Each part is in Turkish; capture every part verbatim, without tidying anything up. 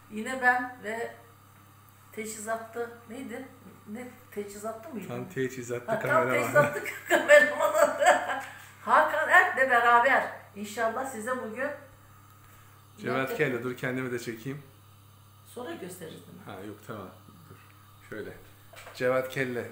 Yine ben ve teçhizatlı neydi? Ne teçhizatlı mıydı? Tam teçhizatlı ha, kameraman. Tam teçhizatlı kameraman. Hakan Erk'le beraber inşallah size bugün Cevat Kelle, dur kendimi de çekeyim. sonra gösteririz değil mi? Ha yok tamam. Dur. Şöyle. Cevat Kelle.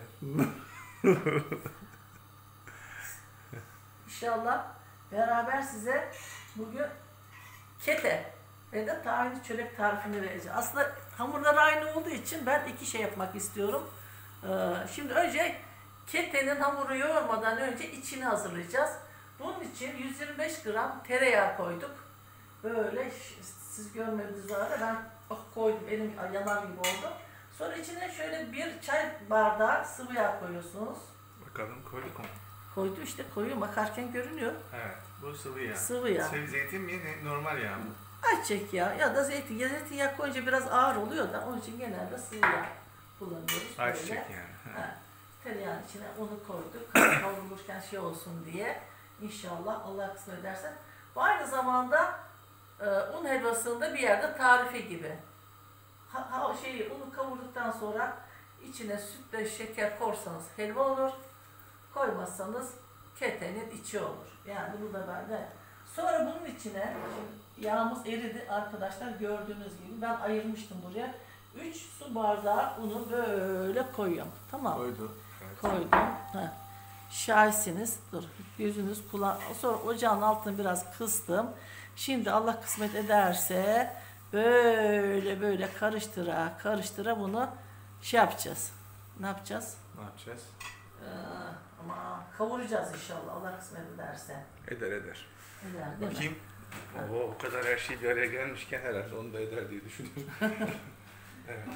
İnşallah beraber size bugün kete ve de tahinli çörek tarifini vereceğim. Aslında hamurlar aynı olduğu için ben iki şey yapmak istiyorum. Ee, şimdi önce ketenin hamuru yoğurmadan önce içini hazırlayacağız. Bunun için yüz yirmi beş gram tereyağı koyduk. Böyle siz görmediğiniz arada ben oh, koydum, elim yanar gibi oldu. Sonra içine şöyle bir çay bardağı sıvı yağ koyuyorsunuz. Bakalım koyduk mu? Koydu işte, koyuyor, bakarken görünüyor. Evet, bu sıvı yağ. Sıvı yağ. Sıvı zeytin mi, normal yağ mı? Ayçiçek yağı ya da zeytin. Zeytinyağı koyunca biraz ağır oluyor da onun için genelde sıvı yağ kullanıyoruz. Ayçiçek yani. Ha. Tereyağın içine unu koyduk. Kavrulurken şey olsun diye. İnşallah Allah kısmet ederse. Bu aynı zamanda e, un helvasında bir yerde tarifi gibi. Ha, ha, şeyi, unu kavurduktan sonra içine sütle şeker korsanız helva olur. Koymazsanız ketenin içi olur. Yani bunu da ben de. Sonra bunun içine yağımız eridi arkadaşlar, gördüğünüz gibi ben ayırmıştım buraya. üç su bardağı unu böyle koyuyorum. Tamam. Koydu. Evet. Koydum. Heh. Şahitsiniz. Dur. Gözünüz kulağın. Sonra ocağın altını biraz kıstım. Şimdi Allah kısmet ederse böyle böyle karıştıra karıştıra bunu şey yapacağız. Ne yapacağız? Ne yapacağız? Ee, ama kavuracağız inşallah Allah kısmet ederse. Eder eder. Eder değil Bakayım. mi? Oo, o kadar her şey bir araya gelmişken herhalde onu da eder diye düşünüyorum. Evet.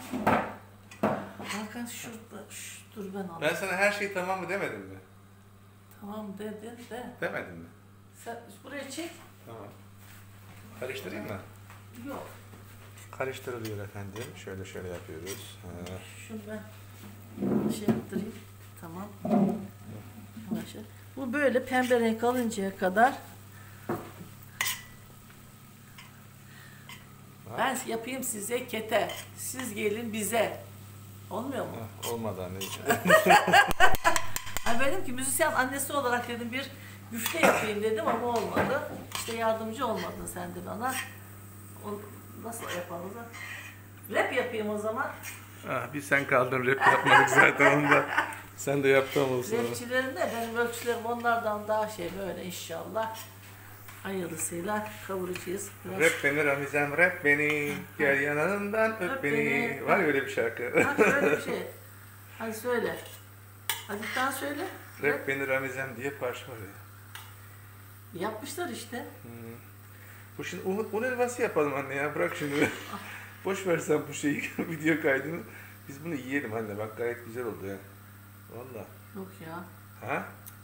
Hakan şurada, şş, dur ben alayım. Ben sana her şey tamam mı demedim mi? Tamam dedin de. Demedin mi? Sen buraya çek. Tamam. Karıştırayım mı? Yok. Karıştırılıyor efendim. Şöyle şöyle yapıyoruz. Ha. Şunu ben şey yaptırayım. Tamam. Arkadaşlar. Bu böyle pembe renk alıncaya kadar ben yapayım size kete. Siz gelin bize. Olmuyor mu? Ha, olmadı anneciğim. Ay dedim ki müzisyen annesi olarak dedim bir güfte yapayım dedim ama olmadı. İşte yardımcı olmadın sen de bana. O, nasıl yapalım da? Rap yapayım o zaman. Ah, bir sen kaldın, rap yapmadık zaten onu da. Sen de yaptın olsun. Rapçilerin de benim ölçülerim onlardan daha şey böyle inşallah. Hayırlısıyla kavuracağız. Biraz... Rap beni Ramizem, rap beni, gel yanından öp, Öp beni. beni. Var ya öyle bir şarkı. Ha şöyle bir şey. Hadi söyle. Hadi bir tane söyle. Rap beni Ramizem diye parça var ya. Yapmışlar işte. Hmm. Bu şimdi un, un helvası yapalım anne ya, bırak şimdi. Boş versen bu şeyi, video kaydını. Biz bunu yiyelim anne, bak gayet güzel oldu ya. Valla. Yok ya. Ha?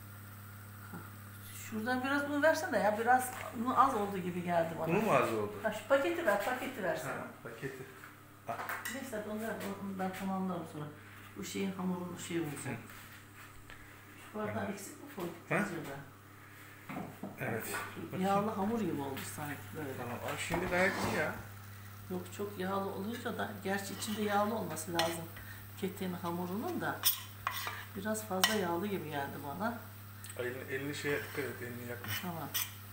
Şuradan biraz un versene ya. Biraz un az oldu gibi geldi bana. Unu mu az oldu? Ha, şu paketi ver, paketi versene. Ha, paketi. Ah. Neyse onu ver, onu ben tamamlarım sonra. Bu şeyin hamurunu şey olsun. Şu bardağı eksik mi koyduk? Ha? Evet. Yağlı hamur gibi oldu sanki böyle. Tamam. Aa, şimdi gayet iyi ya. Yok çok yağlı olunca da, gerçi içinde yağlı olması lazım. Ketenin hamurunun da biraz fazla yağlı gibi geldi bana. Elini, elini şeye dikkat et, elini yakma. Tamam.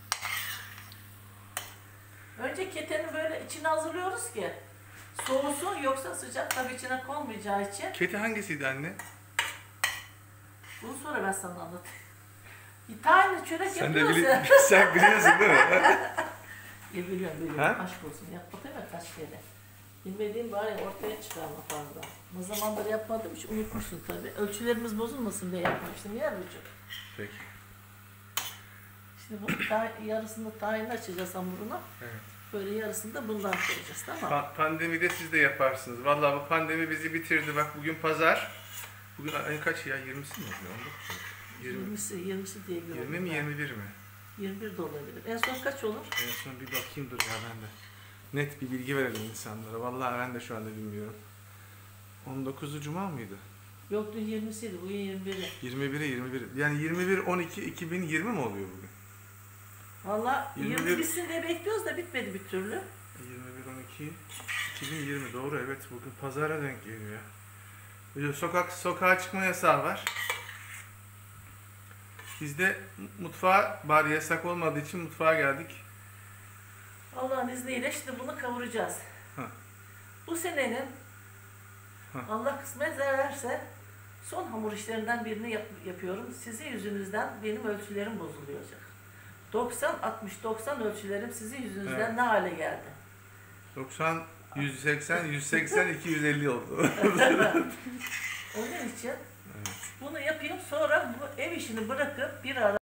Önce keteni böyle içine hazırlıyoruz ki soğusun, yoksa sıcak tabii içine konmayacağı için. Keti hangisiydi anne? Bunu sonra ben sana anlatayım. Tahinli çörek Sen de yapıyoruz bili ya. sen biliyorsun değil mi? Ya biliyorum biliyorum. Ha? Aşk olsun. Yapma deme kaç kere. Bilmediğim bari ortaya çıkarma fazla. Ne zamandır yapmadım hiç unutmuşsun tabii. Ölçülerimiz bozulmasın diye yapmamıştım. Yer ucu. Peki. Şimdi bu ta yarısını tahinli açacağız hamuruna. Evet. Böyle yarısını da bundan koyacağız, tamam mı? Pa pandemide siz de yaparsınız. Vallahi bu pandemi bizi bitirdi. Bak bugün pazar. Bugün ayın kaç ya? yirmisi mi? on dokuz mu? yirmisi, yirmisi diye gördüm. yirmi mi yirmi bir mi? yirmi bir de olabilir. En son kaç olur? En son bir bakayım dur ya ben de. Net bir bilgi verelim insanlara. Vallahi ben de şu anda bilmiyorum. on dokuzu Cuma mıydı? Yok dün yirmisiydi, bugün yirmi biri. yirmi biri yirmi bir. Yani yirmi bir on iki iki bin yirmi mi oluyor bugün? Valla yirmi bir yirmi bitsin diye bekliyoruz da bitmedi bir türlü. yirmi bir on iki iki bin yirmi doğru, evet, bugün pazara denk geliyor. Böyle sokak sokağa çıkma yasağı var. Biz de mutfağa, bari yasak olmadığı için mutfağa geldik. Allah'ın izniyle şimdi bunu kavuracağız. Ha. Bu senenin Ha. Allah kısmet ederse son hamur işlerinden birini yap yapıyorum. Sizin yüzünüzden benim ölçülerim bozuluyor olacak. doksan altmış doksan ölçülerim sizin yüzünüzden Evet. ne hale geldi? doksan, yüz seksen, yüz seksen, iki yüz elli oldu. Onun için Evet. bunu yapayım, sonra bu ev işini bırakıp bir ara...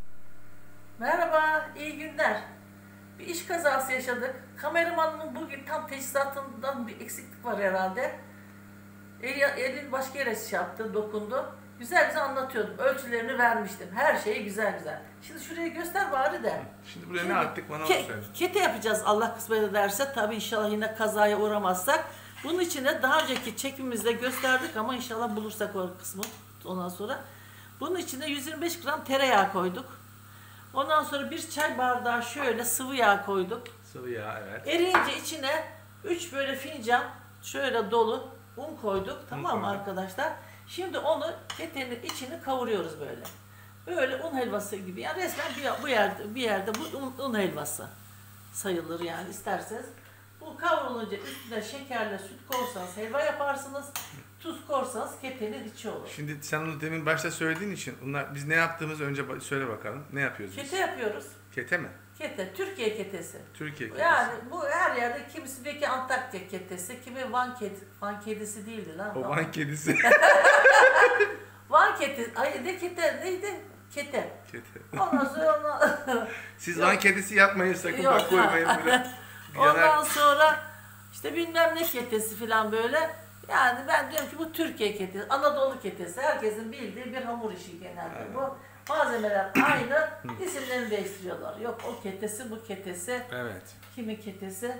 Merhaba, iyi günler. Bir iş kazası yaşadık. Kameramanımın bugün tam teçhizatından bir eksiklik var herhalde. Eli, elini başka yere şey yaptı, dokundu. Güzel güzel anlatıyordum. Ölçülerini vermiştim. Her şeyi güzel güzel. Şimdi şurayı göster bari de. Şimdi buraya Şimdi ne attık, bana onu Ke söyle. kete yapacağız Allah kısmet ederse. Tabii inşallah yine kazaya uğramazsak. Bunun içine daha önceki çekimimizde gösterdik ama inşallah bulursak o kısmı ondan sonra. Bunun içine yüz yirmi beş gram tereyağı koyduk. Ondan sonra bir çay bardağı şöyle sıvı yağ koyduk. Sıvı yağ, evet. Eriyince içine üç böyle fincan şöyle dolu un koyduk. Tamam mı koyduk. arkadaşlar? Şimdi onu ketenin içini kavuruyoruz böyle. Böyle un helvası gibi. Yani resmen bir, bu yerde bir yerde bu un, un helvası sayılır yani isterseniz. Bu kavrulunca üstüne şekerle süt koyarsanız helva yaparsınız. Tuz koyarsanız ketenin içi olur. Şimdi sen onu demin başta söylediğin için, bunlar, biz ne yaptığımızı önce ba- söyle bakalım. Ne yapıyoruz biz? Kete yapıyoruz. Kete mi? Kete, Türkiye ketesi. Türkiye ketesi. Yani bu her yerde, kimisi belki Antakya ketesi, kimi Van kedi, Van kedisi değildi lan. O Van kedisi. Van keti, ay ne kete, neydi? Kete. Kete. Ondan sonra ona... Siz Yok. Van kedisi yapmayın sakın, Yok, bak koymayın ha. böyle. Ondan Yanar. sonra işte bilmem ne ketesi falan böyle. Yani ben diyorum ki bu Türkiye ketesi, Anadolu ketesi. Herkesin bildiği bir hamur işi genelde Evet. bu. Malzemeler aynı, isimlerini değiştiriyorlar. Yok o ketesi, bu ketesi, Evet. kimin ketesi.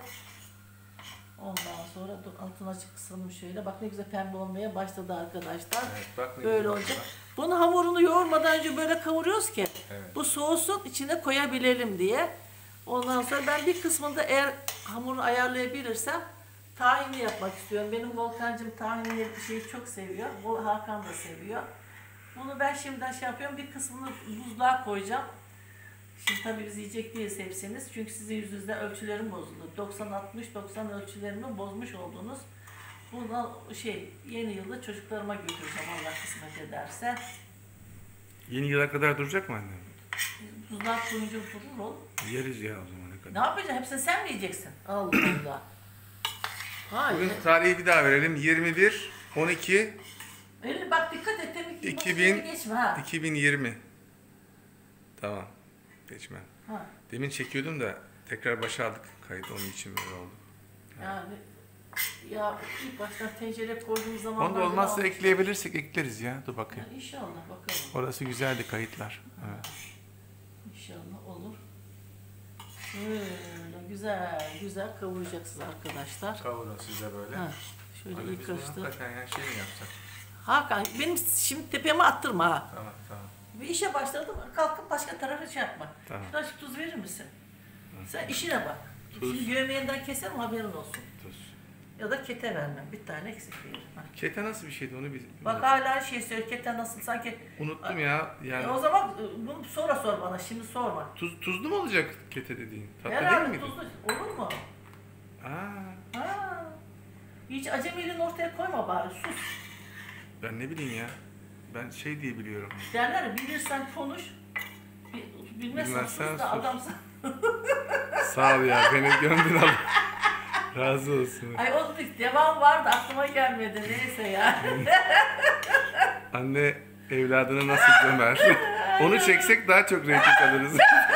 Ondan sonra dur altına açık kısalım şöyle. Bak ne güzel pembe olmaya başladı arkadaşlar. Evet, bak ne Böyle güzel olacak. oldu. Bunu hamurunu yoğurmadan önce böyle kavuruyoruz ki Evet. bu soğusun içine koyabilelim diye. Ondan sonra ben bir kısmında eğer hamuru ayarlayabilirsem tahinli yapmak istiyorum. Benim Volkancığım tahinli şeyi çok seviyor. Bu Hakan da seviyor. Bunu ben şimdiden şey yapıyorum. Bir kısmını buzluğa koyacağım. Şimdi tabii biz yiyecek değiliz hepsiniz. Çünkü sizin yüzünüzden ölçülerim bozuldu. doksan altmış doksan ölçülerimi bozmuş oldunuz. Bunu şey yeni yılda çocuklarıma götüreceğim Allah kısmet ederse. Yeni yıla kadar duracak mı annem? Buzluğa koyunca durur oğlum. Yeriz ya o zamana Ne kadar. yapacaksın? Hepsini sen mi yiyeceksin? Allah Allah. Hayır. Bugün tarihi bir daha verelim. yirmi bir on iki Elini bak dikkat et. Demek ki iki başına bin geçme ha. iki bin yirmi. Tamam. Geçmem. ha. Demin çekiyordum da tekrar başa aldık kayıt, onun için böyle oldu. Yani ya ilk baştan tencereye koyduğumuz zaman Onda olmazsa ekleyebilirsek ekleriz ya. Dur bakayım. İnşallah bakalım. Orası güzeldi, kayıtlar. Evet. İnşallah olur. Böyle güzel güzel kavuracaksınız arkadaşlar. Kavurun size böyle. Ha, şöyle Hani ilk biz bunu açtı. hakikaten yani şey mi yapsak? Hakan benim şimdi tepeme attırma ha. Tamam tamam. Bir işe başladım kalkıp başka tarafa şey yapma. Tamam. Birazcık tuz verir misin? Sen işine bak. Tuz. Şimdi gömeğinden keserim haberin olsun. Tuz. Ya da kete vermem. Bir tane eksik veririm. Ha. Kete nasıl bir şeydi onu biz... Bak hala şey söylüyor. Kete nasıl sanki. Unuttum ya. Yani E o zaman e, bunu sonra sor bana. Şimdi sorma. tuz, tuzlu mu olacak kete dediğin? Tatlı Herhalde değil miydi? tuzlu. Olur mu? Aa, Ha. Hiç acemiliğini ortaya koyma bari. Sus. ben ne bileyim ya. Ben şey diye biliyorum. Derler ya, bilirsen konuş. Bil- Bilmezsen Bilmezsen sus da sus. adamsın. Sağ ol ya, beni gömdün Allah. Razı olsun. Ay onun bir devam vardı aklıma gelmedi. Neyse ya. Anne evladını nasıl gömer? Onu çeksek daha çok reyting alırız.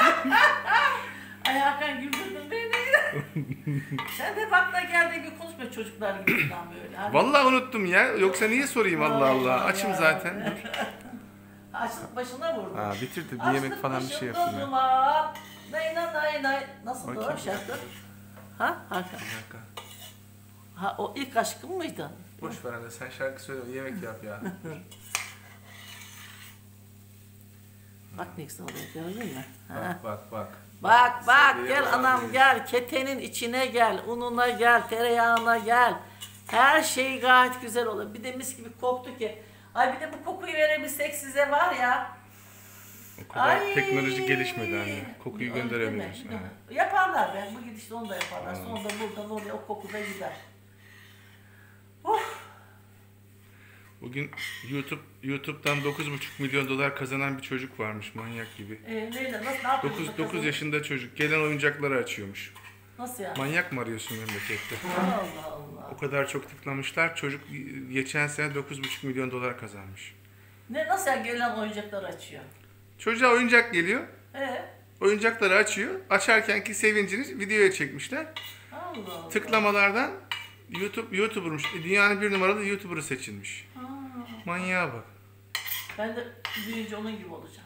Ay Hakan güldürdün beni. Sen de bak da geldiği gibi konuşma çocuklar gibi falan böyle. Hani Vallahi unuttum ya. Yoksa niye sorayım Allah Allah. Allah Açım ya. zaten. Dur. açlık başına vurdu. Ha bitir de bir Açlık yemek falan bir şey başında yapayım ya. duman. Nay nay nay nay. Nasıl Bakayım. o şarkı? Ha Hakan? Bir dakika. Ha o ilk aşkın mıydı? Boş ver anne, sen şarkı söyle, yemek yap ya. Bak ne güzel oluyor, gördün mü? Ha. Bak bak bak. Bak bak Sevgiye gel bak. anam gel, ketenin içine gel, ununa gel, tereyağına gel. Her şey gayet güzel olur. Bir de mis gibi koktu ki. Ay bir de bu kokuyu verebilsek size var ya. O kadar Ay. teknoloji gelişmedi anne. Kokuyu Öyle gönderemiyorsun. deme. Ha. Yaparlar be. Bu gidişle onu da yaparlar. Hmm. Sonra da buradan oraya o koku da gider. Oh. Bugün YouTube YouTube'dan dokuz buçuk milyon dolar kazanan bir çocuk varmış manyak gibi. Ee, neyle? Nasıl? Ne yapıyorsun? dokuz bakalım? dokuz yaşında çocuk. Gelen oyuncakları açıyormuş. Nasıl yani? Manyak mı arıyorsun memlekette? Allah Allah. O kadar çok tıklamışlar. Çocuk geçen sene dokuz buçuk milyon dolar kazanmış. Ne nasıl yani gelen oyuncakları açıyor? Çocuğa oyuncak geliyor. Ee? Oyuncakları açıyor. Açarkenki sevincini videoya çekmişler. Allah Allah. Tıklamalardan YouTube YouTuber'mış. Dünyanın bir numaralı YouTuber'ı seçilmiş. Ha. Manyağa bak. Ben de büyüyünce onun gibi olacağım.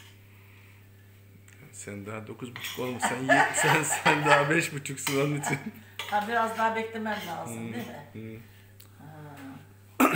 Sen daha dokuz buçuk olmuşsun. Sen, sen, sen daha beş buçuksun onun için. Ha, biraz daha beklemen lazım Hmm, değil mi? hmm. Ha.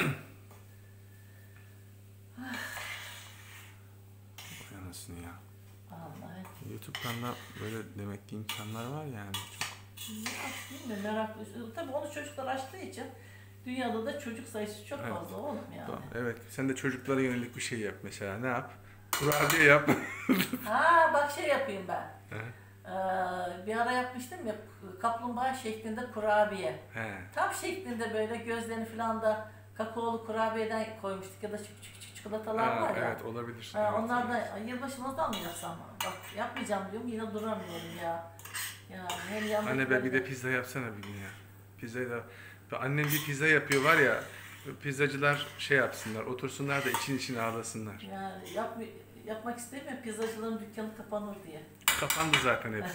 Vay anasını ya. Vallahi. YouTube'dan da böyle demek ki imkanlar var yani. Çok. Ya, değil mi? Meraklı. Tabii onu çocuklar açtığı için dünyada da çocuk sayısı çok Evet. fazla oğlum yani. Evet. Sen de çocuklara yönelik bir şey yap mesela. Ne yap? Kurabiye yap. Ha bak şey yapayım ben. He. Ee, bir ara yapmıştım ya kaplumbağa şeklinde kurabiye. He. Tam şeklinde böyle gözlerini falan da kakaolu kurabiyeden koymuştuk ya da küçük küçük çikolatalar Ha, var ya. evet olabilir. Ha, Evet, onlar evet. da yılbaşımızdan mı yapsam? Bak yapmayacağım diyorum yine duramıyorum ya. Ya hem yanlış Anne be bir de pizza yapsana bir gün ya. Pizzayı da annem bir pizza yapıyor var ya. Pizzacılar şey yapsınlar, otursunlar da için için ağlasınlar. Yani yap, yapmak istemiyorum pizzacıların dükkanı kapanır diye. Kapandı zaten hepsi.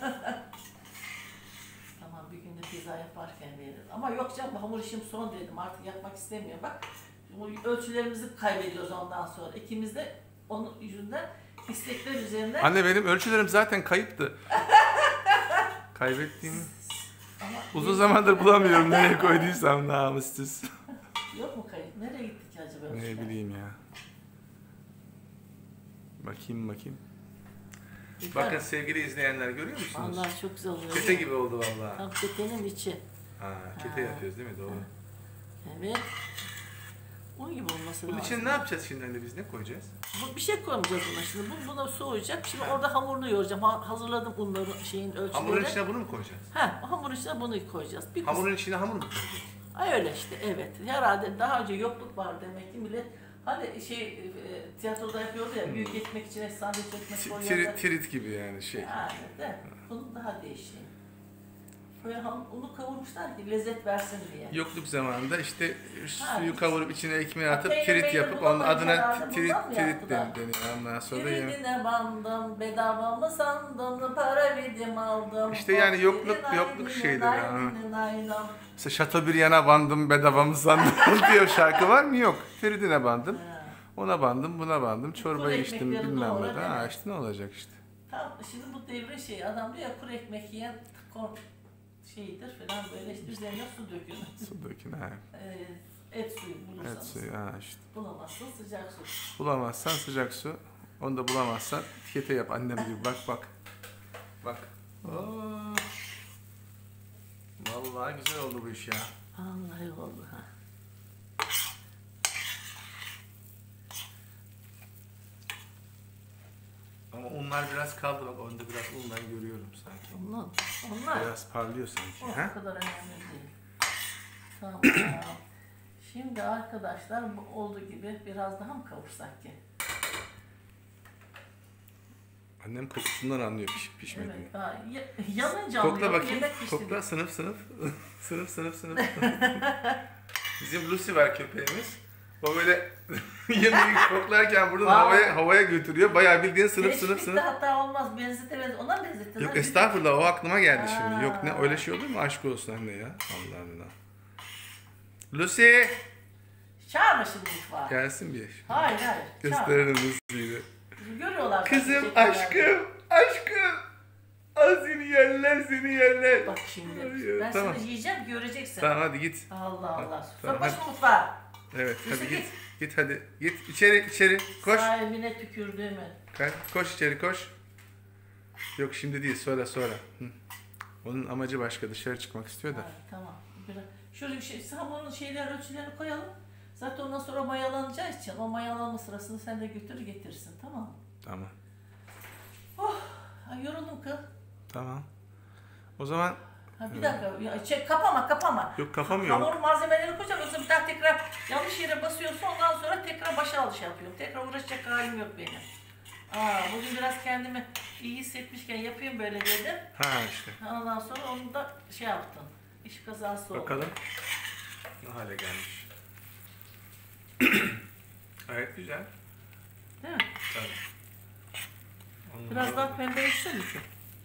Tamam bir günde pizza yaparken veririz. Ama yok canım hamur işim son dedim artık yapmak istemiyorum. Bak bu ölçülerimizi kaybediyoruz ondan sonra. İkimiz de onun yüzünden istekler üzerine. Anne benim ölçülerim zaten kayıptı. Kaybettiğimi Ama uzun zamandır bulamıyorum nereye koyduysam namussuz. yok mu kayıp? Nereye gittik ki acaba? Ne ölçüler? bileyim ya. Bakayım bakayım. Güzel. Bakın sevgili izleyenler görüyor musunuz? Vallahi çok güzel oluyor. Kete gibi oldu vallahi. Tam ketenin içi. Ha, kete Ha. yapıyoruz değil mi? Doğru. Evet. Un gibi olması Bunun lazım. için ne yapacağız şimdi anne biz ne koyacağız? Bu, bir şey koymayacağız buna şimdi. Bu, buna soğuyacak. Şimdi orada hamurunu yoğuracağım. Ha, hazırladım unları şeyin ölçüleri. Hamurun içine bunu mu koyacağız? Ha, hamurun içine bunu koyacağız. Bir kız- Hamurun içine hamur mu koyacağız? Ay öyle işte evet. Herhalde daha önce yokluk var demek ki millet. Hani şey e, tiyatroda yapıyordu ya büyük ekmek içine sandviç ekmek Ti- koyuyordu. Tirit, tirit gibi yani şey. Yani de bunun daha değişiği. Böyle ham, unu kavurmuşlar ki lezzet versin diye. Yokluk zamanında işte Ha, suyu kavurup içine ekmeği atıp peynir tirit meynir yapıp onun bulamayınca adına herhalde tirit bundan mı tirit yaptılar? deniyor. Ondan sonra ya. Tiridine bandım, bedava mı sandın, para verdim aldım. İşte yani yokluk- Nay, yokluk nay, şeyleri, nay, ha. nay, nay, nay. Mesela Şatobriyan'a bandım bedava mı sandım diyor şarkı var mı? Yok. Tiridine bandım. Ha. Ona bandım, buna bandım. Çorbayı Kuru içtim ekmekleri bilmem doğra, ne. değil Ha mi? işte ne olacak işte. Tam şimdi bu devre şey adam diyor ya kuru ekmek yiyen kon şeyidir falan böyle işte üzerine su dökün. Su dökün ha. Ee, et suyu bulursanız. Evet suyu ha işte. Bulamazsın sıcak su. Bulamazsan sıcak su. Onu da bulamazsan kete yap annem gibi. Bak bak. Bak. Oo. Vallahi güzel oldu bu iş ya. Vallahi oldu ha. Ama unlar biraz kaldı bak onda biraz undan görüyorum sanki. Onlar, onlar Biraz parlıyor sanki. o Ha? kadar önemli değil. Tamam. Şimdi arkadaşlar bu olduğu gibi biraz daha mı kavursak ki? Annem kokusundan anlıyor piş, pişmediğini. Evet. Ha, ya- yanınca Kokla anlıyorum, bakayım. yemek pişti Kokla diye. sınıf sınıf. sınıf sınıf sınıf. Bizim Lucy var köpeğimiz. O böyle yemeği koklarken buradan Vallahi. havaya havaya götürüyor. Bayağı bildiğin sınıf sınıf Teşbihte sınıf. hata olmaz. Benzete benzete. Ona mı benzettiler? Yok estağfurullah o aklıma geldi şimdi. Ha. Yok ne öyle şey olur mu? Aşk olsun anne ya. Allah Allah. Lucy Çağırma şimdi mutfağa. gelsin bir. Hayır hayır. Çağır. Gösterelim Lucy'yi. Görüyorlar. Kızım çekiyorlar. aşkım aşkım. Al seni yerler seni yerler. Bak şimdi. Ay, Ben tamam. seni yiyeceğim göreceksin. Tamam hadi git. Allah Allah. Tamam, Sokma şu mutfağa. Evet Lucy hadi git. git. Git hadi. Git içeri içeri koş. Sahibine tükürdüğümü. Gel, koş içeri koş. Yok şimdi değil, sonra sonra. Hı. Onun amacı başka, dışarı çıkmak istiyor da. Ha, tamam. Biraz, şöyle bir şey, hamurun şeyler ölçülerini koyalım. Zaten ondan sonra mayalanacağı için o mayalanma sırasını sen de götür getirsin, tamam mı? Tamam. Oh, ay yoruldum kız. Tamam. O zaman... Ha, bir dakika, ya, çek, kapama kapama. Yok kapamıyorum. Hamur malzemeleri koyacağım yoksa bir daha tekrar yanlış yere basıyorsun, ondan sonra tekrar başa alış yapıyorum. Tekrar uğraşacak halim yok benim. Aa, bugün biraz kendimi iyi hissetmişken yapayım böyle dedim. Ha işte. Ondan sonra onu da şey yaptım. İş kazası oldu. Bakalım ne hale gelmiş. Gayet güzel. Değil mi? Tabii. Onun Biraz gibi- daha pembe içsene ki.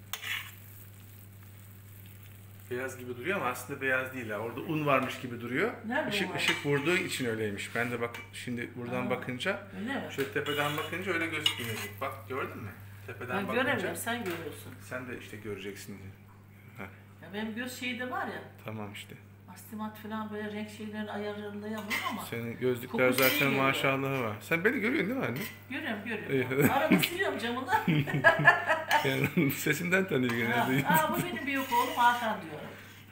Beyaz gibi duruyor ama aslında beyaz değil ha. Orada un varmış gibi duruyor. Nerede Işık un var? ışık vurduğu için öyleymiş. Ben de bak şimdi buradan Aa. bakınca, Öyle mi? şöyle tepeden bakınca öyle gözükmüyor. Bak gördün mü? Tepeden Ben bakınca. göremiyorum, sen görüyorsun. Sen de işte göreceksin. Ya benim göz şeyi de var ya, Tamam işte. astigmat falan böyle renk şeylerini ayarlayamıyorum ama. Senin gözlükler Kokusu iyi zaten geliyor. maşallahı var. Sen beni görüyorsun değil mi anne? Görüyorum, İyi. görüyorum. Arada siliyorum camını. Yani sesinden tanıyor Ha, genelde. aa, bu benim büyük oğlum Hakan diyorum.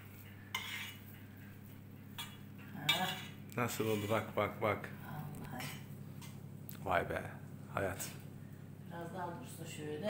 Ha, Nasıl oldu bak bak bak. vallahi. Vay be. Hayat. Biraz daha dursun şöyle.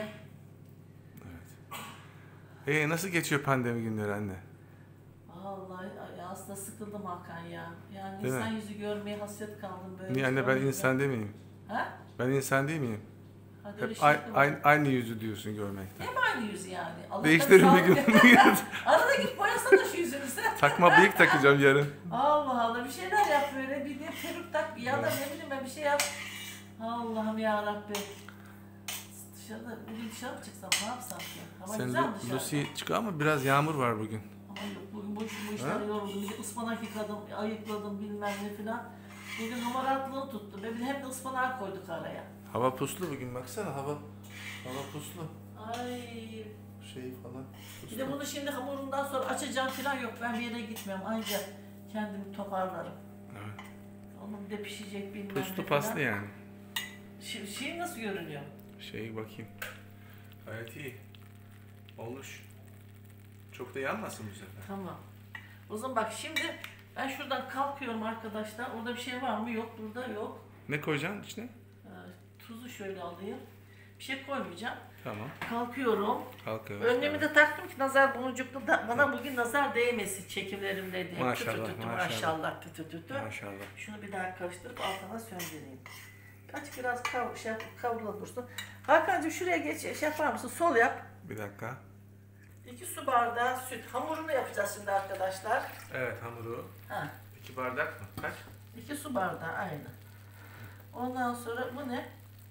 Evet. Ee nasıl geçiyor pandemi günleri anne? Vallahi ay, aslında sıkıldım Hakan ya. Yani Değil insan mi? yüzü görmeye hasret kaldım böyle. Niye anne ben insan değil miyim? Ha? Ben insan değil miyim? Hadi öyle Hep şey ay- yapma. aynı, aynı yüzü diyorsun görmekten. Hep aynı yüz yani. Allah Değiştirin tabii bir sağlık- gün. Arada git boyasana şu yüzünü sen. Takma bıyık takacağım yarın. Allah Allah bir şeyler yap böyle, bir de peruk tak ya da ne bileyim ben bir şey yap. Allah'ım ya Rabbi. Dışarıda bugün dışarı mı çıksam ne yapsam ki? Hava Sen güzel mi Lu- dışarıda? Lucy çıkıyor ama biraz yağmur var bugün. Ama yok bugün bu, bu işler yoruldum. Bir de ıspanak yıkadım, ayıkladım bilmem ne filan. Bugün hamaratlığı tuttu. Ve bir de hep de ıspanak koyduk araya. Hava puslu bugün baksana hava. Hava puslu. Ay. Şey falan. Bir de bunu şimdi hamurundan sonra açacağım filan yok. Ben bir yere gitmiyorum. Ancak kendimi toparlarım. Evet. Onun bir de pişecek bilmem ne Puslu filan. paslı yani. Şey, şey nasıl görünüyor? Şey bakayım. Gayet iyi. Olmuş. Çok da yanmasın bu sefer. Tamam. O zaman bak şimdi ben şuradan kalkıyorum arkadaşlar. Orada bir şey var mı? Yok. Burada yok. Ne koyacaksın içine? Ee, tuzu şöyle alayım. Bir şey koymayacağım. Tamam. Kalkıyorum. Kalkıyor. Önlemi de taktım ki nazar boncuklu da bana bugün nazar değmesin çekimlerimde diye. Maşallah, Tü tü tü tü, maşallah. maşallah. Tü tü tü tü. Maşallah. Şunu bir daha karıştırıp altına söndüreyim. Açık biraz kav şey yap, kavrula dursun. Hakan'cığım şuraya geç, şey yapar mısın? Sol yap. Bir dakika. İki su bardağı süt. Hamurunu yapacağız şimdi arkadaşlar. Evet hamuru. Ha. İki bardak mı? Kaç? İki su bardağı aynı. Ondan sonra bu ne?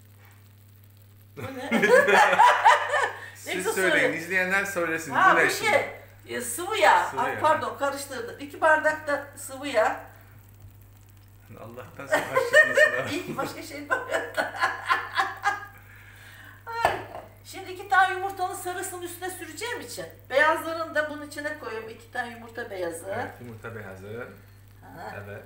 Bu ne? Siz Neyse, söyleyin. söyle. İzleyenler söylesin. Ha Bu ne bu şimdi? şey e, sıvı yağ. Sıvı Ay, yağ. pardon karıştırdım. İki bardak da sıvı yağ. Allah'tan savaş çıkmasın ha. İyi ki başka şey var. Ay, şimdi iki tane yumurtanın sarısını üstüne süreceğim için beyazlarını da bunun içine koyuyorum. İki tane yumurta beyazı. Evet, yumurta beyazı. Ha. Evet.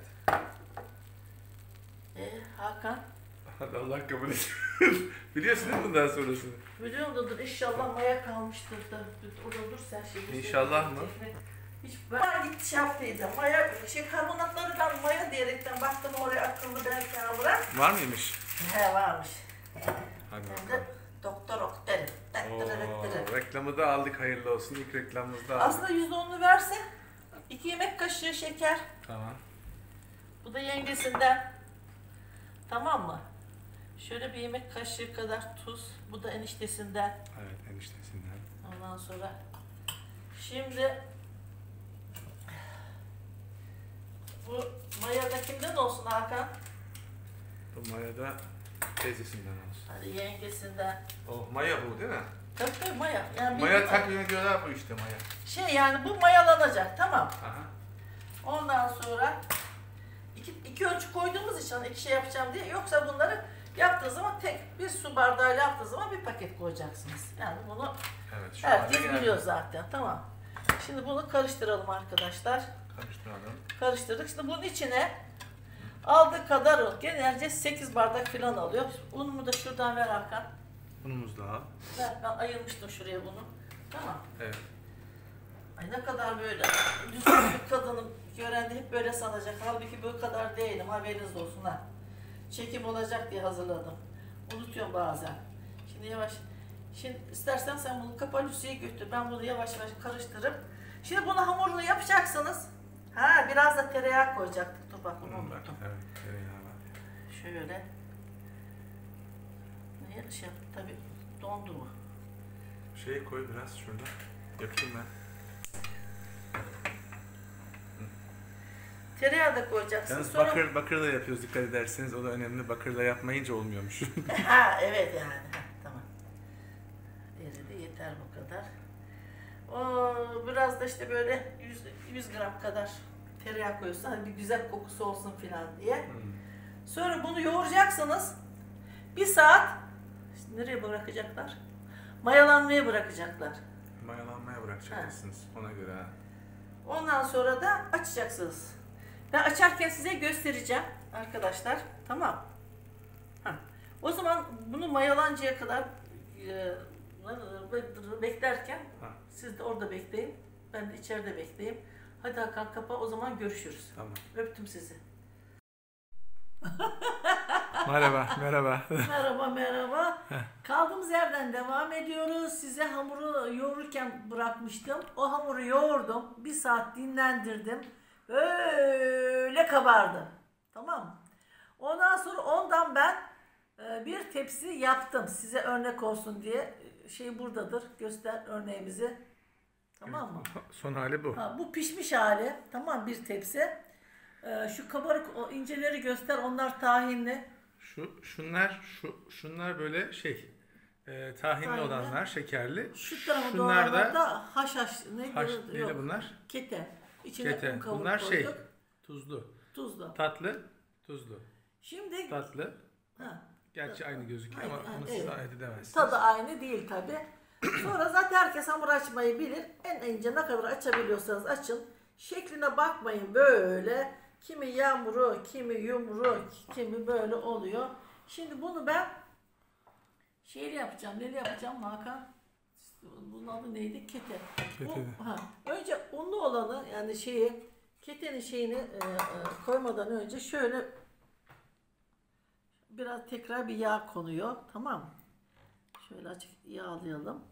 E, Hakan. Allah kabul etsin. Biliyorsun değil mi bundan sonrasını? Biliyorum da dur inşallah maya kalmıştır da. Dur, orada dur sen şimdi. İnşallah mı? Hiç ben gitti şey yaptıydım. Maya, şey karbonatları ben maya diyerekten baktım oraya akıllı belki bırak. Var mıymış? He varmış. Hadi Hem de bakalım. doktor Oktay. Oo, reklamı da aldık, hayırlı olsun. İlk reklamımızı da aldık. Aslında yüzde onunu verse iki yemek kaşığı şeker. Tamam. Bu da yengesinden. Tamam mı? Şöyle bir yemek kaşığı kadar tuz. Bu da eniştesinden. Evet, eniştesinden. Ondan sonra şimdi bu maya da kimden olsun Hakan? Bu maya da teyzesinden olsun. Hadi yengesinden. Oh, maya bu değil mi? Tabii tabii maya. Yani Maya bir- takvimi diyorlar bu işte maya. Şey yani bu mayalanacak tamam. Aha. Ondan sonra iki, iki ölçü koyduğumuz için hani iki şey yapacağım diye. Yoksa bunları yaptığı zaman tek bir su bardağıyla yaptığı zaman bir paket koyacaksınız. Yani bunu Evet, şu hale herkes geldi. biliyor zaten tamam. Şimdi bunu karıştıralım arkadaşlar. Karıştıralım. Karıştırdık. Şimdi bunun içine aldığı kadar un. Genelce sekiz bardak falan alıyor. Unumu da şuradan ver Hakan. Unumuzu da al. Ben, ben ayırmıştım şuraya bunu. Tamam. Evet. Ay ne kadar böyle düzgün bir kadınım, gören de hep böyle sanacak. Halbuki bu kadar değilim, haberiniz olsun ha. Çekim olacak diye hazırladım. Unutuyorum bazen. Şimdi yavaş, şimdi istersen sen bunu kapa Lucy'ye götür. Ben bunu yavaş yavaş karıştırıp. Şimdi bunu hamurunu yapacaksınız. Ha biraz da tereyağı koyacaktık. Dur bak bunu unuttum. Evet, tereyağı var. Şöyle. Ne şey yaptı tabii dondu mu? Şeyi koy biraz şurada. Yapayım ben. Tereyağı da koyacaksın. Yalnız Sonra... bakır, bakırla yapıyoruz dikkat ederseniz, o da önemli. Bakırla yapmayınca olmuyormuş. Ha evet yani. Ha, tamam. Eridi yeter bu kadar. O biraz da işte böyle yüz, yüz gram kadar tereyağı koyuyorsun. Hani bir güzel kokusu olsun filan diye. Hmm. Sonra bunu yoğuracaksınız. Bir saat işte nereye bırakacaklar? Mayalanmaya bırakacaklar. Mayalanmaya bırakacaksınız ona göre ha. Ondan sonra da açacaksınız. Ben açarken size göstereceğim arkadaşlar. Tamam. Ha. O zaman bunu mayalancaya kadar e, beklerken Ha. siz de orada bekleyin. Ben de içeride bekleyeyim. Hadi Hakan kapa, o zaman görüşürüz. Tamam. Öptüm sizi. Merhaba, merhaba. Merhaba merhaba. Kaldığımız yerden devam ediyoruz. Size hamuru yoğururken bırakmıştım. O hamuru yoğurdum. Bir saat dinlendirdim. Böyle kabardı. Tamam mı? Ondan sonra ondan ben bir tepsi yaptım. Size örnek olsun diye. Şey buradadır. Göster örneğimizi. Tamam mı? Son hali bu. Ha, bu pişmiş hali. Tamam, bir tepsi. Ee, şu kabarık o inceleri göster. Onlar tahinli. Şu şunlar şu şunlar böyle şey e, tahinli, Tahinli. olanlar şekerli. Şu tarafa Şunlar doğru da da haşhaş ne haş, diyor? neydi Yok. bunlar? Kete. İçine Kete. un kavurup Bunlar şey koyduk. tuzlu. Tuzlu. Tatlı, tuzlu. Şimdi Tatlı. ha, Gerçi aynı gözüküyor Aynı, ama aynı, bunu siz evet. ayırt edemezsiniz. tadı aynı değil tabi. Sonra zaten herkes hamur açmayı bilir. En ince ne kadar açabiliyorsanız açın. Şekline bakmayın böyle. Kimi yağmuru, kimi yumru, kimi böyle oluyor. Şimdi bunu ben şeyli yapacağım. Neli yapacağım Hakan? Bunun adı neydi? Kete. Kete. Bu, ha, önce unlu olanı, yani şeyi, ketenin şeyini e, e, koymadan önce şöyle biraz tekrar bir yağ konuyor. Tamam mı? Şöyle açık yağlayalım.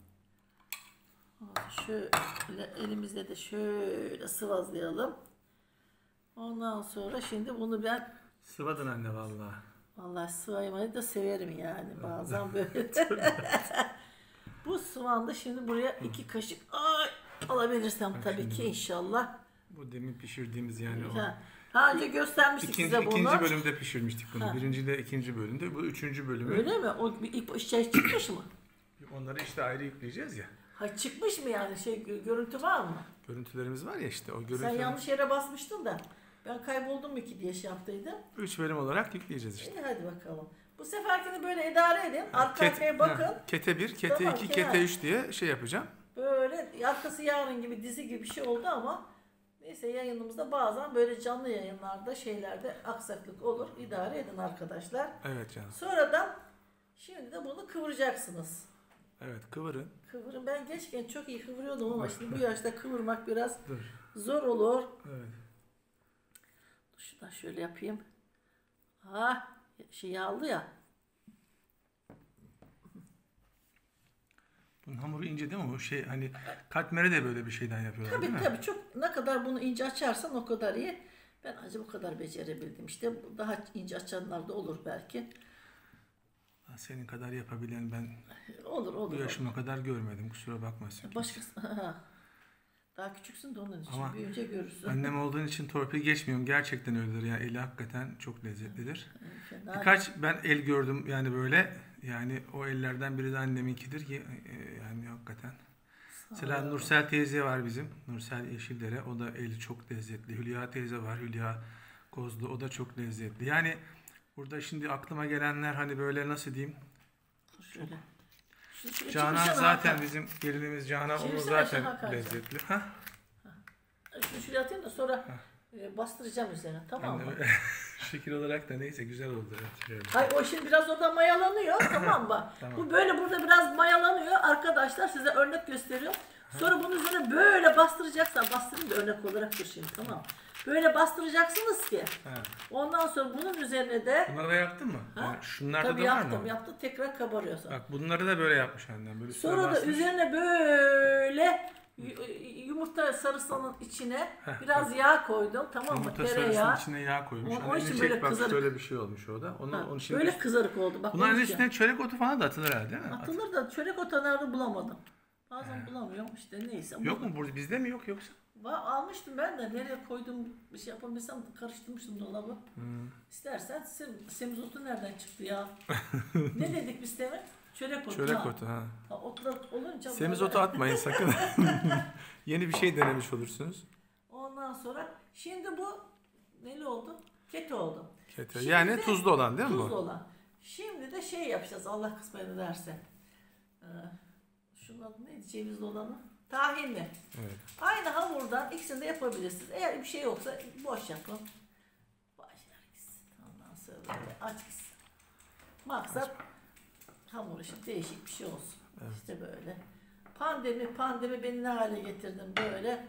Şöyle elimizle de şöyle sıvazlayalım. Ondan sonra şimdi bunu ben Sıvadın anne vallahi. vallahi sıvaymayı da severim yani bazen böyle. Bu sıvandı, şimdi buraya iki kaşık ay, alabilirsem Bak tabii şimdi ki bu. inşallah. Bu demin pişirdiğimiz yani o. Ha, daha önce göstermiştik İkinci, size bunu. ikinci bölümde pişirmiştik bunu. Ha. Birinci ile ikinci bölümde. Bu üçüncü bölümü. Öyle mi? O bir ip şey çıkmış mı? Onları işte ayrı yükleyeceğiz ya. Ha, çıkmış mı yani, şey gö- görüntü var mı? Görüntülerimiz var ya işte o Sen görüntüler. yanlış yere basmıştın da ben kayboldum mu ki diye şey yaptıydım. Üç bölüm olarak yükleyeceğiz işte. İyi hadi bakalım. Bu seferkini böyle idare edin. Arka Ket- arkaya bakın. ha, Kete bir, kete Tamam, iki, Kenan. kete üç diye şey yapacağım. Böyle arkası yarın gibi dizi gibi bir şey oldu ama neyse, yayınımızda bazen böyle canlı yayınlarda şeylerde aksaklık olur. İdare edin arkadaşlar. Evet canım. Sonradan şimdi de bunu kıvıracaksınız. Evet kıvırın. Kıvırın. Ben gençken çok iyi kıvırıyordum ama şimdi bu yaşta kıvırmak biraz Dur. zor olur. Evet. Şuradan şöyle yapayım. Ha, şey yağlı ya. Bunun hamuru ince değil mi? O şey hani katmeri de böyle bir şeyden yapıyorlar değil Tabii mi? tabii, çok ne kadar bunu ince açarsan o kadar iyi. Ben acı bu kadar becerebildim. İşte daha ince açanlar da olur belki. Senin kadar yapabilen ben Olur olur. bu olur. yaşıma kadar görmedim. Kusura bakmasın. Başkası daha küçüksün de onun için. Ama Büyüyünce görürsün. Annem olduğun için torpil geçmiyorum. Gerçekten öyledir ya. Eli hakikaten çok lezzetlidir. Fena Birkaç ben el gördüm yani böyle. Yani o ellerden biri de anneminkidir ki e, yani hakikaten. Mesela Nursel teyze var bizim. Nursel Yeşildere. O da eli çok lezzetli. Hülya teyze var. Hülya Kozlu. O da çok lezzetli. Yani burada şimdi aklıma gelenler hani böyle nasıl diyeyim. Şöyle. Şu- şu- Canan çıkışa zaten Hakan. bizim gelinimiz Canan. O Çevirsene zaten Hakan. lezzetli. Hah. Şunu şuraya atayım da sonra e, bastıracağım üzerine, tamam Yani mı? şekil olarak da neyse güzel oldu. Evet, şöyle. Hayır, o şimdi biraz orada mayalanıyor, tamam mı? Tamam. Bu böyle burada biraz mayalanıyor. Arkadaşlar size örnek gösteriyorum. Sonra bunun üzerine böyle bastıracaksan, bastırayım da örnek olarak düşeyim, tamam. Böyle bastıracaksınız ki. Ha. Ondan sonra bunun üzerine de Bunları da yaptın mı? Ha? Yani şunlarda tabii da var yaptım, mı? yaptım tekrar kabarıyor sonra. Bak bunları da böyle yapmış annem. Böyle Sonra da bastırmış. üzerine böyle yu- yumurta sarısının içine Heh, biraz yağ koydum, tamam mı? Yumurta Tereyağı. sarısının içine yağ koymuş. Onun Annemin için çek böyle bak kızarık. böyle bir şey olmuş o da. Onu, Ha, onu şimdi böyle kızarık oldu. Bak bunların onun üstüne için. çörek otu falan da atılır herhalde değil mi? Atılır da çörek otu nerede bulamadım. Bazen bulamıyorum işte, neyse. Yok mu burada? Bizde mi yok yoksa? Va- Almıştım ben de, nereye koydum bir şey yapabilsem, karıştırmıştım dolabı. Hmm. İstersen sem semizotu nereden çıktı ya? Ne dedik biz demin? Çörek otu. Çörek ha. otu ha. Ha, otlar olunca Semizotu böyle- atmayın sakın. Yeni bir şey denemiş olursunuz. Ondan sonra şimdi bu neli oldu? Kete oldu. Kete. Şimdi Yani de tuzlu olan değil mi Tuzlu bu? olan. Şimdi de şey yapacağız, Allah kısmet ederse. Ee, şunun adı neydi? Cevizli olanı. Tahinli. Evet. Aynı hamurdan ikisini de yapabilirsiniz. Eğer bir şey yoksa boş yapın. Boş ver gitsin. Ondan sonra böyle aç gitsin. Maksat hamur işi değişik bir şey olsun. Evet. İşte böyle. Pandemi, pandemi beni ne hale getirdim böyle.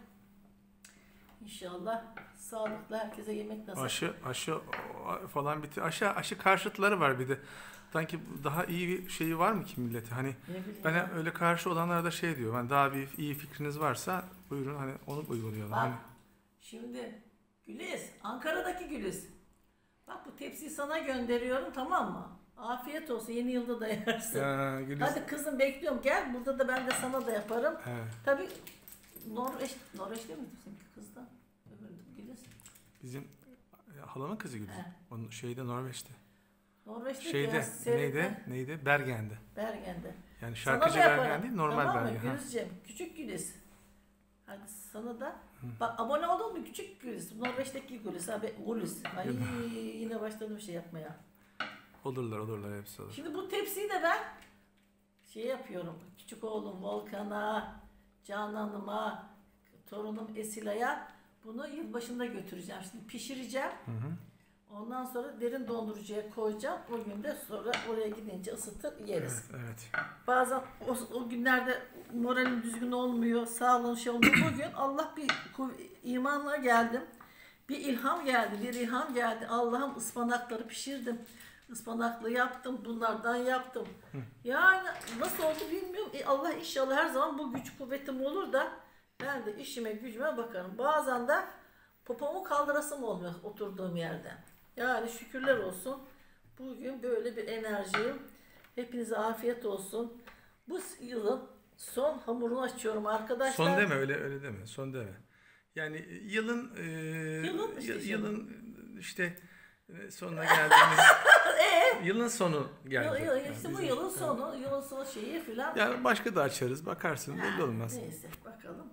İnşallah sağlıklı herkese yemek nasip. Aşı aşı falan bitti. Aşı aşı karşıtları var bir de. Sanki daha iyi bir şeyi var mı ki millete? Hani Ne bileyim ben ya. öyle karşı olanlar da şey diyor. Hani daha bir iyi fikriniz varsa buyurun hani onu uyguluyorlar. Bak Hani şimdi Güliz, Ankara'daki Güliz. Bak bu tepsiyi sana gönderiyorum, tamam mı? Afiyet olsun, yeni yılda da yersin. ya, Güliz- Hadi kızım bekliyorum, gel burada da ben de sana da yaparım. Evet. Tabii Norveç, Norveç'te mi bizimki kız da? Öbür Güliz. Bizim e, halamın kızı Güliz. He. Onun şeyde Norveç'te. Norveç'te Şeyde ya, Seyrik'te, neydi? Neydi? Bergen'de. Bergen'de. Yani Sana şarkıcı da yaparım. Bergen değil, normal tamam mı? Bergen. Ha. Gülizciğim, küçük Güliz. Hadi sana da. Bak abone oldun mu küçük Güliz? Norveç'teki Güliz abi, Güliz. Ay yine başladım bir şey yapmaya. Olurlar olurlar hepsi olur. Şimdi bu tepsiyi de ben şey yapıyorum. Küçük oğlum Volkan'a, Canan'ıma, torunum Esila'ya bunu yılbaşında götüreceğim. Şimdi pişireceğim. Hı hı. Ondan sonra derin dondurucuya koyacağım. O gün de sonra oraya gidince ısıtır yeriz. Evet, evet. Bazen o, o günlerde moralim düzgün olmuyor, sağlığım şey olmuyor. Bugün Allah bir kuv- imanla geldim. Bir ilham geldi, bir ilham geldi. Allah'ım ıspanakları pişirdim. Ispanaklı yaptım, bunlardan yaptım. Yani nasıl oldu bilmiyorum. E Allah inşallah her zaman bu güç kuvvetim olur da ben de işime gücüme bakarım. Bazen de popomu kaldırasım olmuyor oturduğum yerden. Yani şükürler olsun. Bugün böyle bir enerjiyim. Hepinize afiyet olsun. Bu yılın son hamurunu açıyorum arkadaşlar. Son deme öyle öyle deme. Son deme. Yani yılın e, Yılın işte y- sonu. yılın işte e, sonuna geldiğimiz Ee? yılın sonu geldi. Yıl, yıl, Yani işte bu bizim- yılın sonu, yılın sonu şeyi filan. Yani başka da açarız bakarsın belli olmaz. Neyse bakalım.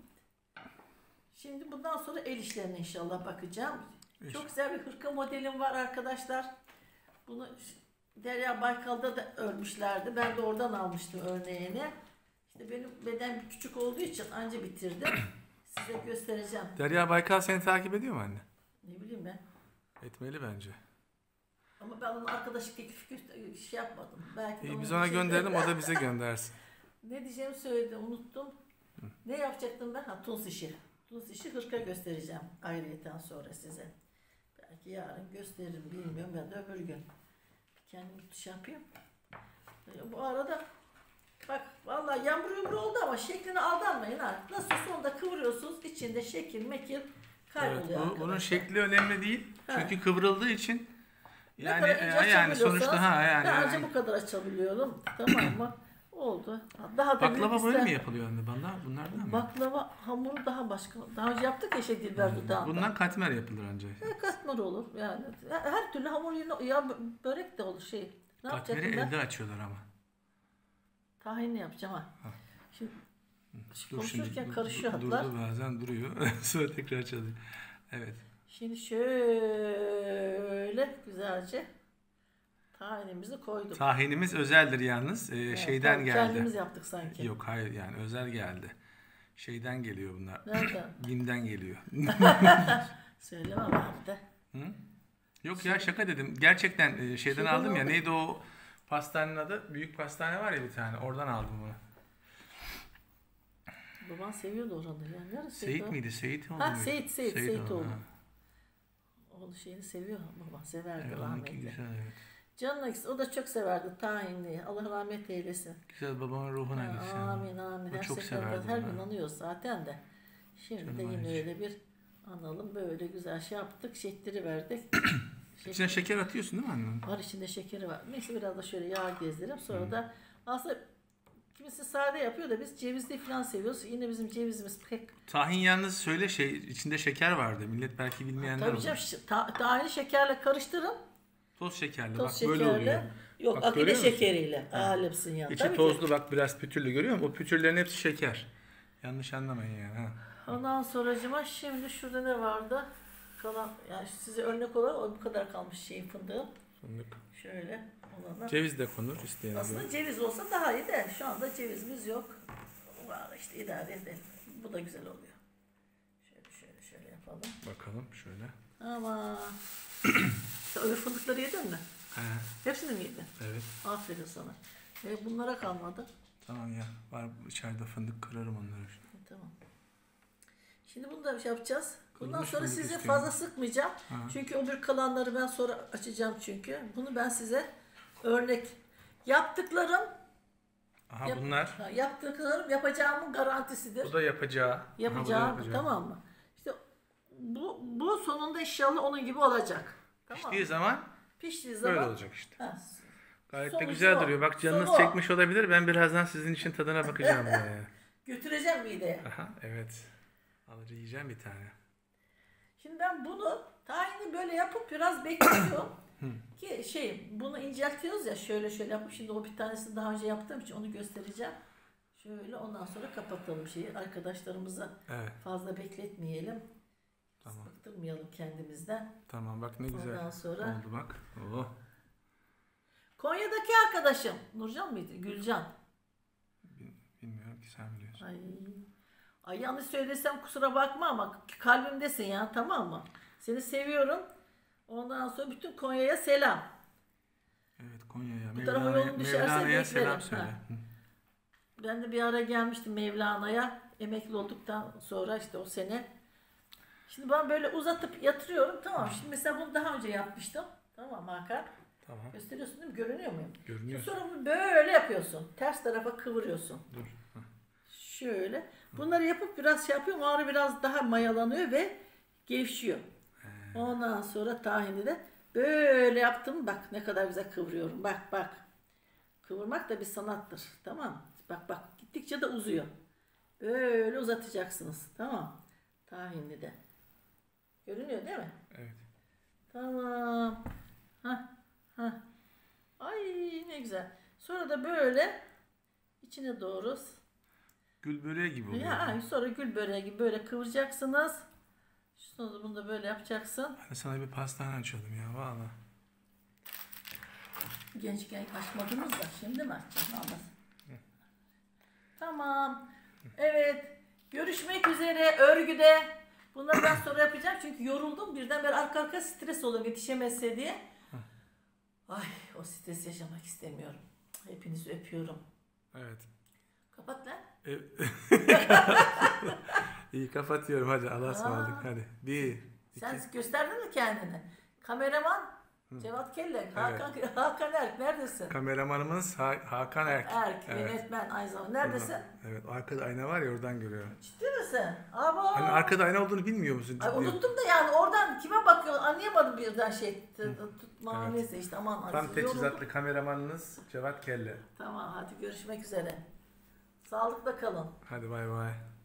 Şimdi bundan sonra el işlerine inşallah bakacağım. İnşallah. Çok güzel bir hırka modelim var arkadaşlar. Bunu Derya Baykal'da da örmüşlerdi. Ben de oradan almıştım örneğini. İşte benim beden küçük olduğu için anca bitirdim. Size göstereceğim. Derya Baykal seni takip ediyor mu anne? Ne bileyim ben. Etmeli bence. Ama ben onun arkadaşlık teklifi gö- şey yapmadım. Belki de İyi, onun biz ona bir şey- gönderelim o da bize göndersin. Ne diyeceğimi söyledim, unuttum. Ne yapacaktım ben? Ha, Tunus işi. Tunus işi hırka göstereceğim ayrıyeten sonra size. Belki yarın gösteririm, bilmiyorum, ya da öbür gün. Kendimi şey yapayım. E, Bu arada bak vallahi yamru yumru oldu ama şeklini aldanmayın ha. Nasıl sonunda kıvırıyorsunuz, içinde şekil mekil Evet, kayboluyor bu, bunun arkadaşlar. şekli önemli değil. Ha. Çünkü kıvrıldığı için Ne yani kadar e, ince yani açabiliyorsanız, sonuçta ha yani, ben ancak yani. bu kadar açabiliyorum. Tamam mı? Oldu. Daha da Baklava büyük böyle ister- mi yapılıyor anne? Bunlar bunlardan mı? Baklava hamuru daha başka. Daha önce yaptık ya şey Dilber dudağında. Bundan katmer yapılır ancak. Ya katmer olur yani. Her, her türlü hamur yine ya bö- börek de olur şey. Ne Katmeri yapacaktım ben? elde açıyorlar ama. Tahinli yapacağım ha. Ha. Şimdi Dur konuşurken şimdi, karışıyor dur- hatlar. durdu bazen duruyor. Sonra tekrar çalıyor. Evet. Şimdi şöyle güzelce tahinimizi koyduk. Tahinimiz özeldir yalnız. Ee, Evet, şeyden tabii geldi. Kendimiz yaptık sanki. Yok hayır yani özel geldi. Şeyden geliyor bunlar. Nereden? Bim'den geliyor. Söylemem abi de. Hı? Yok ya şaka dedim. Gerçekten e, şeyden Şeyden aldım ya. aldın. Neydi o pastanenin adı? Büyük pastane var ya bir tane. Oradan aldım bunu. Baban seviyordu oraları. Yani neresi? Seyit miydi? Seyit oldu Ha muydu? Seyit, Seyit, Seyit oldu, oğlu. ha. Oğlu şeyini seviyor. Baban severdi Evet, onunki rahmetli. güzel evet. Canına gitsin. O da çok severdi tahinli. Allah rahmet eylesin. Güzel babamın ruhuna Ha, gitsin. amin amin. O Her çok seferinde severdi her bunu. gün anıyoruz zaten de. Şimdi Canım de yine anneciğim. öyle bir analım. Böyle güzel şey yaptık. Şettiri verdik. İçine şeker atıyorsun değil mi annem? Var içinde şekeri var. Neyse biraz da şöyle yağ gezdireyim. Sonra da aslında kimisi sade yapıyor da biz cevizli falan seviyoruz. Yine bizim cevizimiz pek... Tahin yalnız söyle şey içinde şeker vardı. Millet belki bilmeyenler Tabii olur. canım şi- ta, tahini şekerle karıştırın. Toz şekerli Toz bak böyle oluyor. şekerle. Yok Bak, akide görüyor musun? şekeriyle. Alemsin ya. İçi Tabii ki. tozlu bak biraz pütürlü görüyor musun? O pütürlerin hepsi şeker. Yanlış anlamayın yani. Ha. Ondan sonracıma şimdi şurada ne vardı? Kalan yani size örnek olarak o bu kadar kalmış şeyin fındığı. Fındık. Şöyle olana. Ceviz de konur isteyene. Aslında göre. ceviz olsa daha iyi de şu anda cevizimiz yok. Var işte idare edelim. Bu da güzel oluyor. Şöyle şöyle şöyle yapalım. Bakalım şöyle. Ama sen öbür fındıkları yedin mi? He, Hepsini mi yedin? evet. Aferin sana. E, bunlara kalmadı. Tamam ya. Var içeride fındık kırarım onları. Tamam. Şimdi bunu da bir şey yapacağız. Bundan Kırılmış sonra fındık size istiyorum. fazla sıkmayacağım. Ha. Çünkü öbür kalanları ben sonra açacağım çünkü. Bunu ben size örnek yaptıklarım, Aha yap- bunlar. ha, yaptıklarım yapacağımın garantisidir. Bu da yapacağı. Aha, bu da Yapacağım yapacağı. tamam mı? İşte bu, bu sonunda inşallah onun gibi olacak. Tamam mı? Piştiği zaman Piştiği zaman böyle olacak işte. ha, Gayet de sonucu güzel o. duruyor. Bak canınız Sonu o. çekmiş olabilir. Ben birazdan sizin için tadına bakacağım yani. götüreceğim mideye. Aha evet. Alır yiyeceğim bir tane. Şimdi ben bunu tahini böyle yapıp biraz bekliyorum. Ki şey bunu inceltiyoruz ya şöyle şöyle yapıp şimdi o bir tanesini daha önce yaptığım için onu göstereceğim. Şöyle ondan sonra kapatalım şeyi. Arkadaşlarımızı Evet. fazla bekletmeyelim. Tamam. Sıktırmayalım kendimizden. Tamam bak ne güzel Ondan sonra oldu bak. Oh. Konya'daki arkadaşım Nurcan mıydı? Gülcan. Bilmiyorum ki sen biliyorsun. Ay. Ay yanlış söylesem kusura bakma ama kalbimdesin ya tamam mı? Seni seviyorum. Ondan sonra bütün Konya'ya selam. Evet Konya'ya. Bu tarafa Mevlana'ya, yolun düşerse Mevlana'ya beklerim. selam söyle. Ha. Hı. Ben de bir ara gelmiştim Mevlana'ya. Emekli olduktan sonra işte o sene. Şimdi ben böyle uzatıp yatırıyorum. Tamam şimdi mesela bunu daha önce yapmıştım. Tamam Hakan. Tamam. Gösteriyorsun değil mi? Görünüyor muyum? Görünüyor. Sonra bunu böyle yapıyorsun. Ters tarafa kıvırıyorsun. Dur. Hı. Şöyle. Bunları yapıp biraz şey yapıyorum. Ağrı biraz daha mayalanıyor ve gevşiyor. Ondan sonra tahini de böyle yaptım. Bak ne kadar güzel kıvırıyorum. Bak bak. Kıvırmak da bir sanattır. Tamam. Bak bak. Gittikçe de uzuyor. Böyle uzatacaksınız. Tamam. Tahinli de. Görünüyor değil mi? Evet. Tamam. Hah. Hah. Ay ne güzel. Sonra da böyle içine doğru Gül böreği gibi oluyor. ya, sonra gül böreği gibi böyle kıvıracaksınız. Sonra da bunu da böyle yapacaksın. Ben de sana bir pastane açıyordum ya valla. Gençken açmadınız da şimdi mi açacağım? Anlasın. Tamam. Evet. Görüşmek üzere örgüde. Bunları ben sonra yapacağım çünkü yoruldum. Birden böyle arka arka stres oluyorum yetişemezse diye. Ay o stres yaşamak istemiyorum. Hepinizi öpüyorum. Evet. Kapat lan. E- İyi kapatıyorum hadi Allah'a ısmarladık hadi. Bir, iki. Sen gösterdin mi kendini? Kameraman Cevat Kellek, Hakan, Hakan Erk neredesin? Kameramanımız Ha- Hakan Erk. Erk, Evet. yönetmen aynı zamanda. Neredesin? Evet arkada ayna var ya oradan görüyorum. Ciddi misin? Abo. Hani arkada ayna olduğunu bilmiyor musun? Ay, Ciddi. unuttum da yani oradan kime bakıyor anlayamadım birden şey. Tutma Evet. neyse işte aman. Tam yoruldum. teçhizatlı kameramanınız Cevat Kelle. Tamam hadi görüşmek üzere. Sağlıkla kalın. Hadi bay bay.